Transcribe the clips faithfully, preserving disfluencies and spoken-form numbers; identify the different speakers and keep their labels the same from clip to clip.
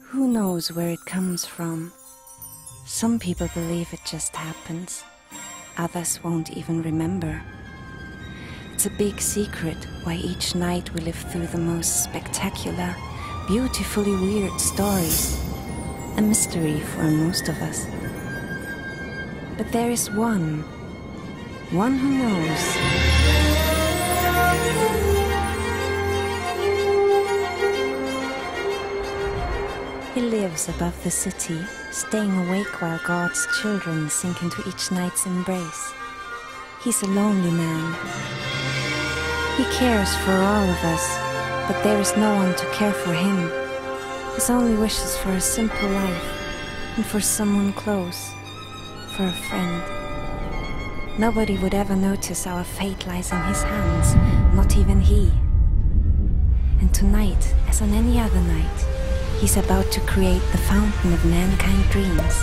Speaker 1: Who knows where it comes from? Some people believe it just happens. Others won't even remember. It's a big secret why each night we live through the most spectacular, beautifully weird stories. A mystery for most of us. But there is one, one who knows. He lives above the city, staying awake while God's children sink into each night's embrace. He's a lonely man. He cares for all of us, but there is no one to care for him. His only wish is for a simple life, and for someone close, for a friend. Nobody would ever notice our fate lies in his hands, not even he. And tonight, as on any other night, he's about to create the fountain of mankind dreams.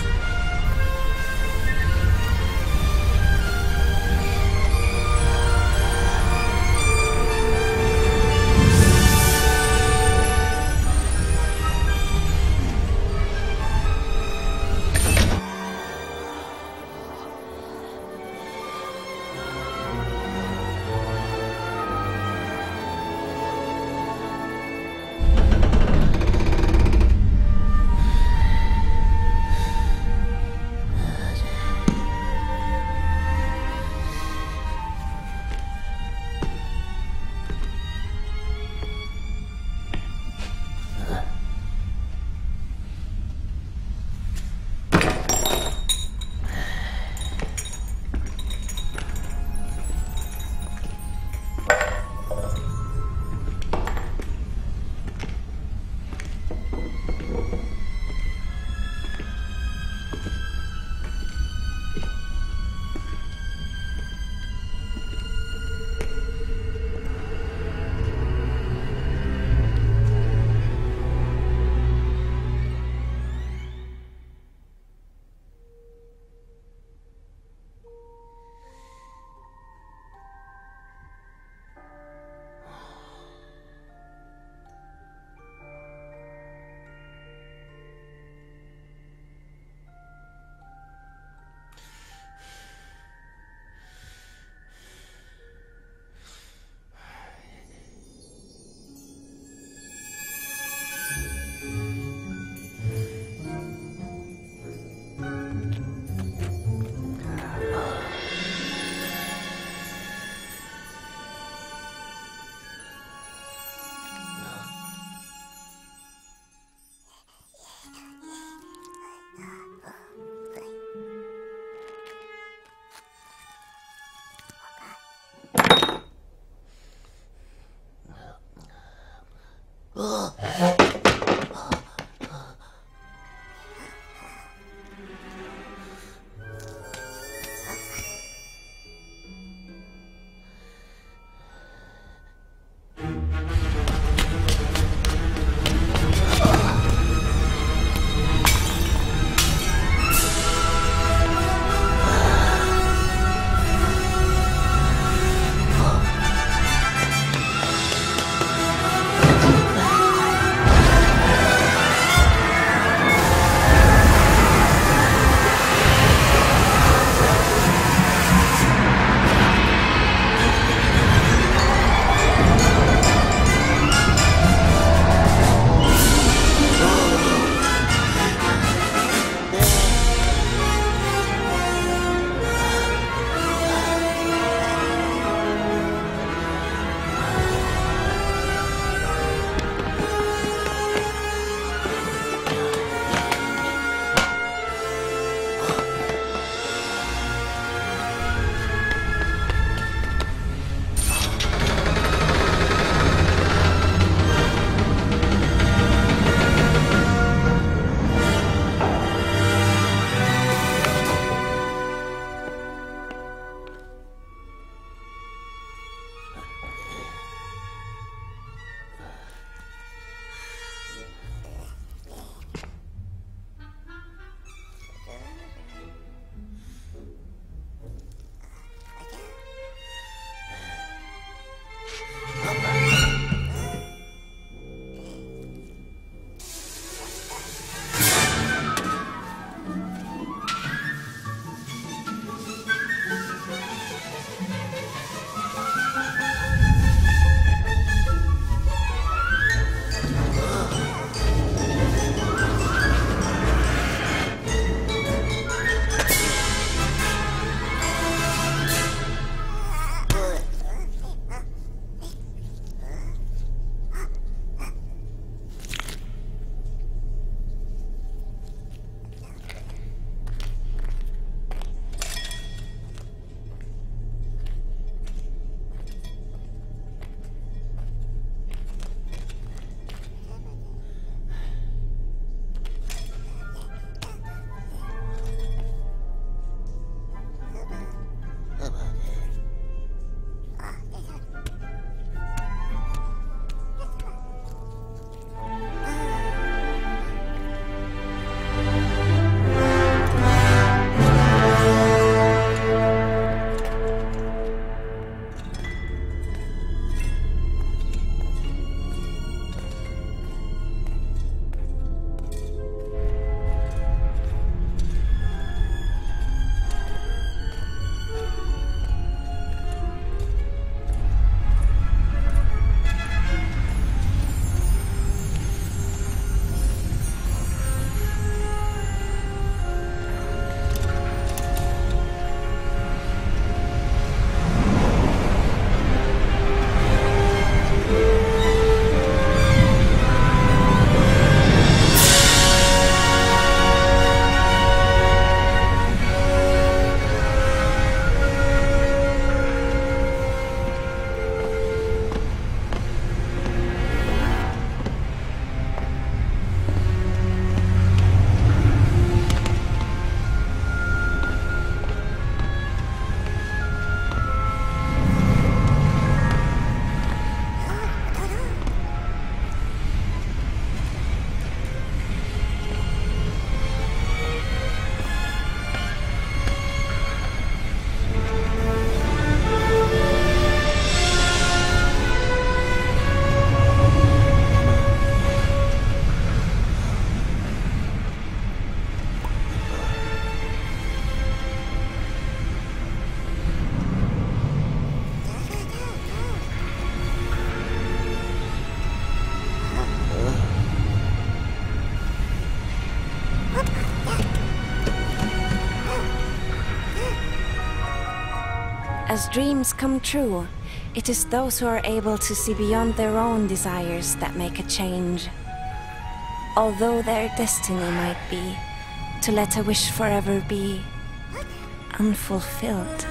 Speaker 1: As dreams come true, it is those who are able to see beyond their own desires that make a change. Although their destiny might be to let a wish forever be unfulfilled.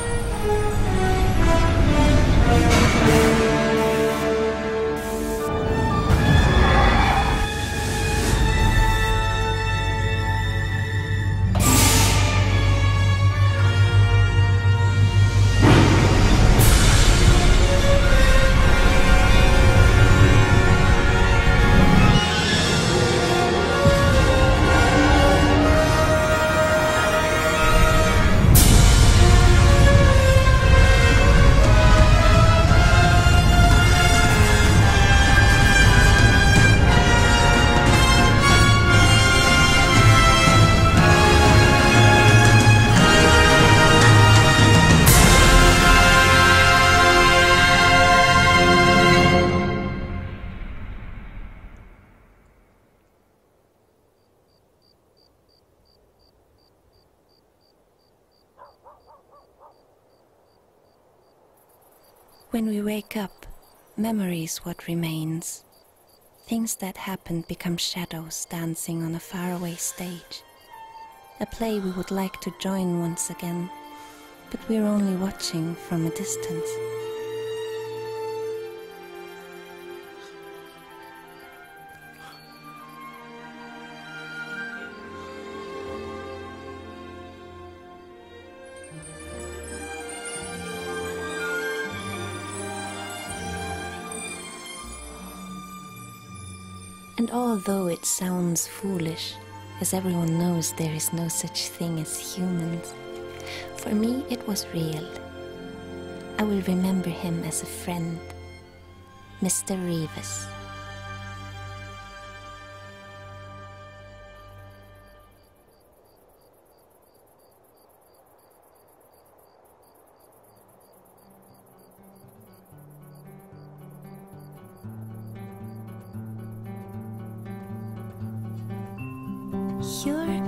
Speaker 1: When we wake up, memory is what remains. Things that happened become shadows dancing on a faraway stage. A play we would like to join once again, but we're only watching from a distance. And although it sounds foolish, as everyone knows there is no such thing as humans, for me it was real. I will remember him as a friend, Mister Rêvus. Jürgen.